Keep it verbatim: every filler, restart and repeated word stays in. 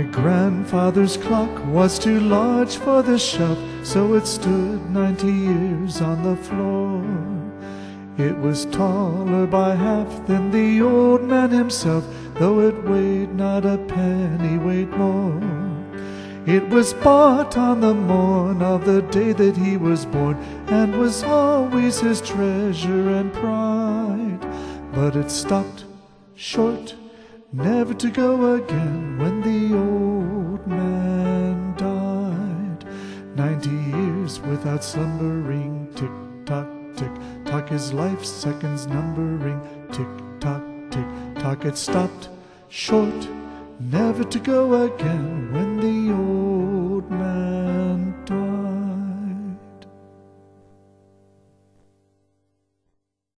My grandfather's clock was too large for the shelf, so it stood ninety years on the floor. It was taller by half than the old man himself, though it weighed not a pennyweight more. It was bought on the morn of the day that he was born, and was always his treasure and pride. But it stopped short, never to go again, when the old man died. Ninety years without slumbering, tick-tock, tick-tock, his life seconds numbering, tick-tock, tick-tock, it stopped short, never to go again, when the old man died.